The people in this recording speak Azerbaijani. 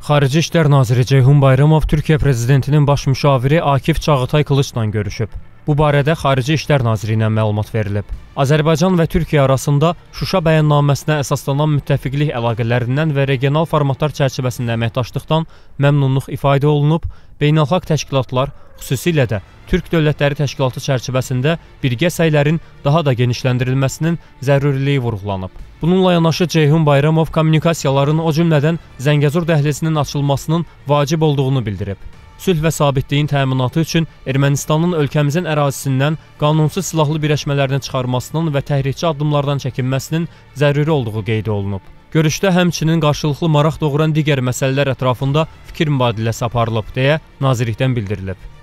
Xarici İşlər Naziri Ceyhun Bayramov Türkiyə Prezidentinin baş müşaviri Akif Çağatay Kılıçla görüşüb. Bu barədə Xarici İşlər Naziri ilə məlumat verilib. Azərbaycan və Türkiyə arasında Şuşa bəyannaməsinə əsaslanan müttəfiqlik əlaqələrindən və regional formatlar çərçivəsində əməkdaşlıqdan məmnunluq ifadə olunub, beynəlxalq təşkilatlar, xüsusilə də Türk Dövlətləri Təşkilatı çərçivəsində birgə səylərin daha da genişləndirilməsinin zəruriliyi vurğulanıb. Bununla yanaşı Ceyhun Bayramov kommunikasiyaların, o cümlədən Zəngəzur dəhlizinin açılmasının vacib olduğunu bildirib. Sülh və sabitliyin təminatı üçün Ermənistanın ölkəmizin ərazisindən qanunsuz silahlı birləşmələrini çıxarmasının və təhrikçi addımlardan çəkinməsinin zəruri olduğu qeyd olunub. Görüşdə həmçinin qarşılıqlı maraq doğuran digər məsələlər ətrafında fikir mübadiləsi aparılıb deyə nazirlikdən bildirilib.